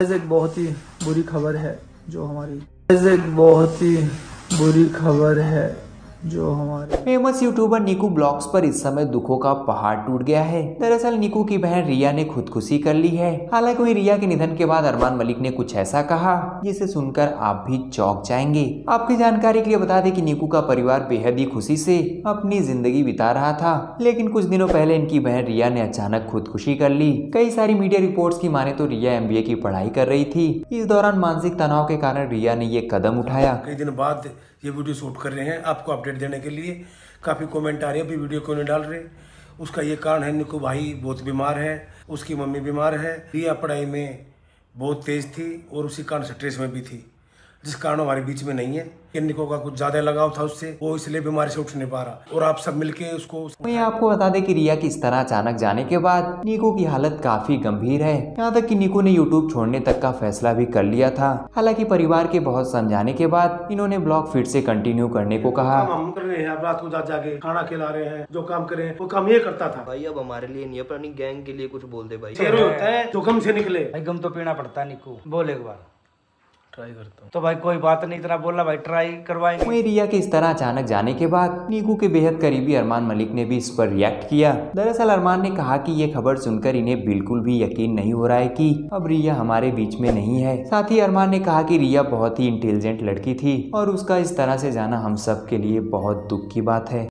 एक बहुत ही बुरी खबर है जो हमारी फेमस यूट्यूबर निकू ब्लॉग्स पर इस समय दुखों का पहाड़ टूट गया है। दरअसल निकू की बहन रिया ने खुदकुशी कर ली है। हालांकि वही रिया के निधन के बाद अरमान मलिक ने कुछ ऐसा कहा जिसे सुनकर आप भी चौंक जाएंगे। आपकी जानकारी के लिए बता दें कि निकू का परिवार बेहद ही खुशी से अपनी जिंदगी बिता रहा था, लेकिन कुछ दिनों पहले इनकी बहन रिया ने अचानक खुदकुशी कर ली। कई सारी मीडिया रिपोर्ट्स की माने तो रिया MBA की पढ़ाई कर रही थी। इस दौरान मानसिक तनाव के कारण रिया ने ये कदम उठाया। कई दिन बाद ये वीडियो शूट कर रहे हैं आपको अपडेट देने के लिए। काफ़ी कमेंट आ रही है अभी वीडियो क्यों नहीं डाल रहे। उसका ये कारण है निकू भाई बहुत बीमार है, उसकी मम्मी बीमार है। रिया पढ़ाई में बहुत तेज थी और उसी कारण स्ट्रेस में भी थी, जिस कारण हमारे बीच में नहीं है। निको का कुछ ज्यादा लगाव था उससे, वो इसलिए बीमारी से उठ नहीं पा रहा और आप सब मिलके उसको। वहीं आपको बता दें कि रिया की इस तरह अचानक जाने के बाद निको की हालत काफी गंभीर है। यहाँ तक कि निको ने यूट्यूब छोड़ने तक का फैसला भी कर लिया था। हालांकि परिवार के बहुत समझाने के बाद इन्होंने ब्लॉग फिर से कंटिन्यू करने को कहा। हम कर रहे हैं, अब रात को जाके खाना खिला रहे हैं, जो काम कर रहे हैं वो काम ये करता था। भाई अब हमारे लिए नहीं, अपनी गैंग के लिए कुछ बोल दे भाई। शेर होता है जो गम से निकले। भाई गम तो पीना पड़ता है निकू, बोल एक बार ट्राई करता हूँ तो भाई कोई बात नहीं, इतना बोला भाई ट्राई करवाएंगे। वहीं रिया के इस तरह अचानक जाने के बाद निकू के बेहद करीबी अरमान मलिक ने भी इस पर रिएक्ट किया। दरअसल अरमान ने कहा कि ये खबर सुनकर इन्हें बिल्कुल भी यकीन नहीं हो रहा है कि अब रिया हमारे बीच में नहीं है। साथ ही अरमान ने कहा कि रिया बहुत ही इंटेलिजेंट लड़की थी और उसका इस तरह से जाना हम सब के लिए बहुत दुख की बात है।